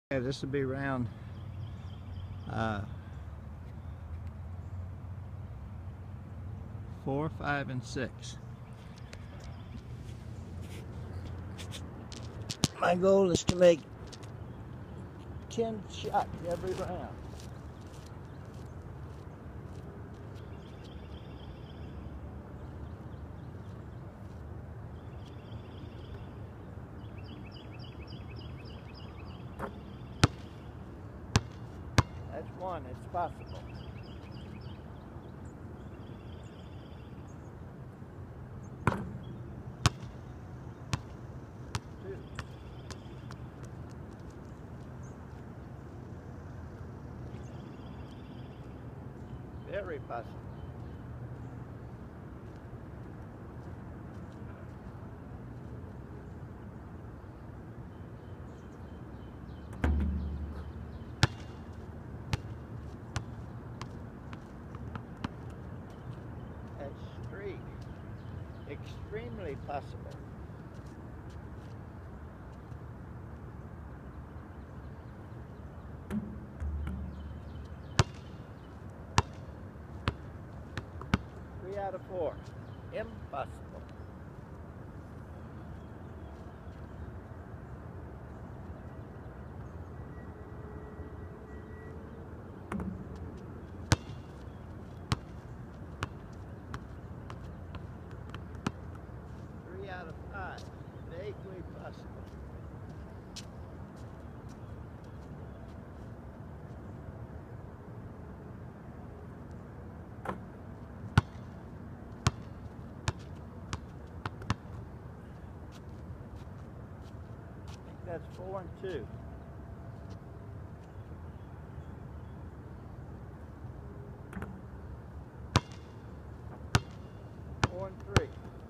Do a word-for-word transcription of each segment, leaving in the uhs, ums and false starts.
Yeah, this will be round uh, four, five, and six. My goal is to make ten shots every round. That's one, it's possible. Two. Very possible. That's three. Extremely possible. Three out of four. Impossible. Three out of five. Vaguely possible. I think that's four and two. Four and three.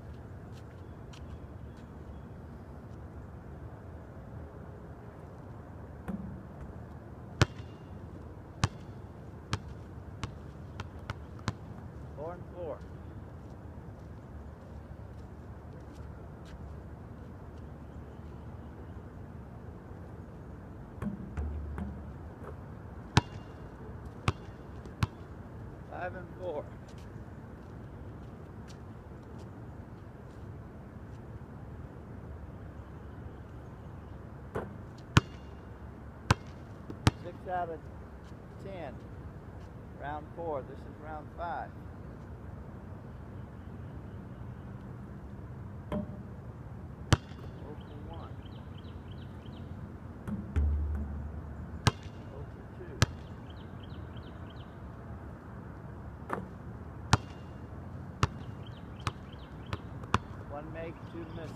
Four and four. Five and four. Six out of ten. Round four. This is round five. Oh for one. Oh for two. One make, two misses.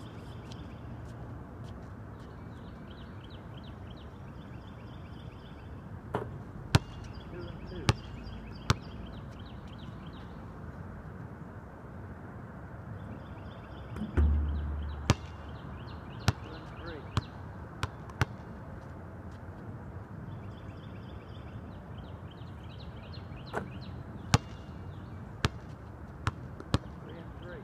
Two and two. Two and three. Three and three.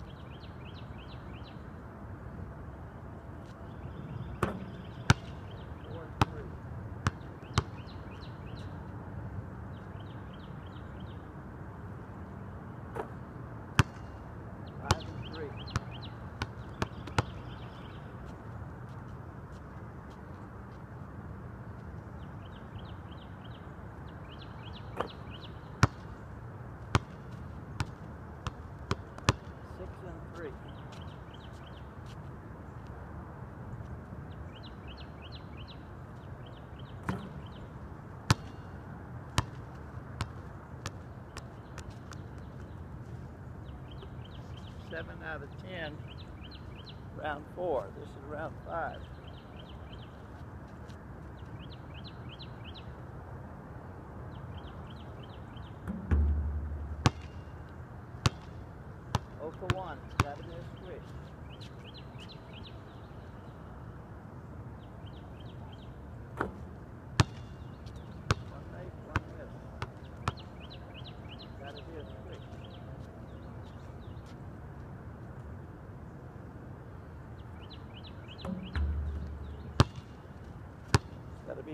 Four and three. Five and three. Six and three. Seven out of ten. Round four. This is round five. Oh for one. Gotta be a squish. One make, one miss. Gotta be a squish.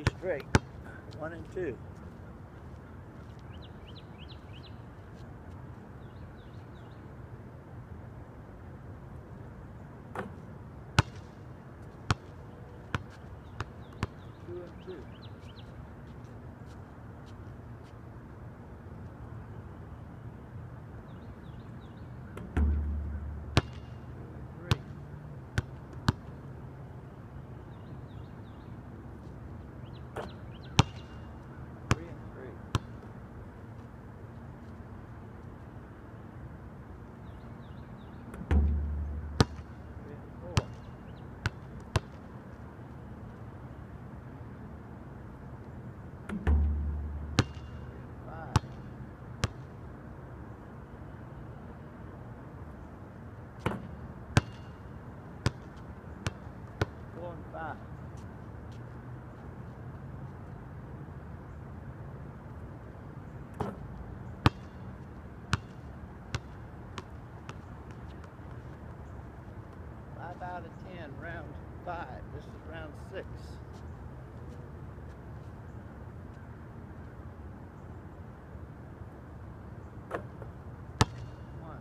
twenty straight. One and two. Two and two. Four and five. Five out of ten, round five. This is round six. One.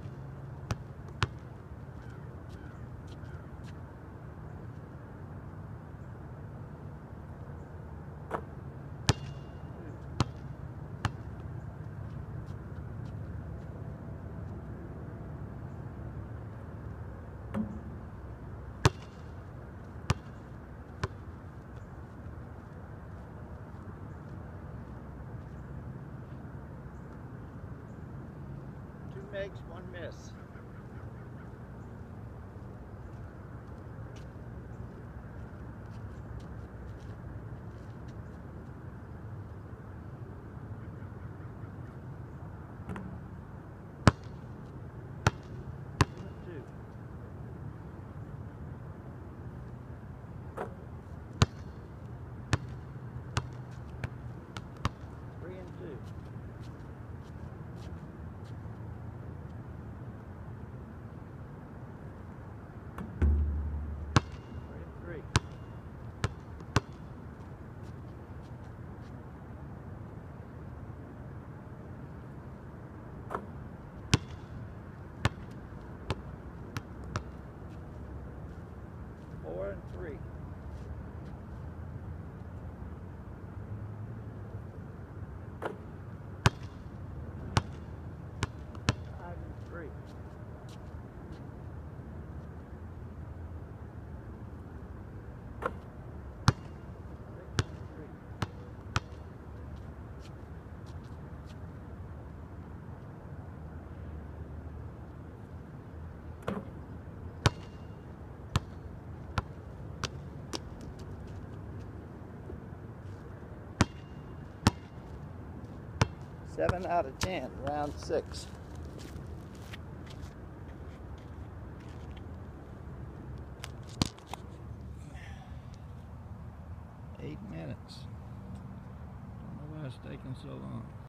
Two makes, one miss. Two. Three and two. Three. Four and three. Five and three. Six and three. Seven out of ten, round six. Eight minutes. Don't know why it's taking so long.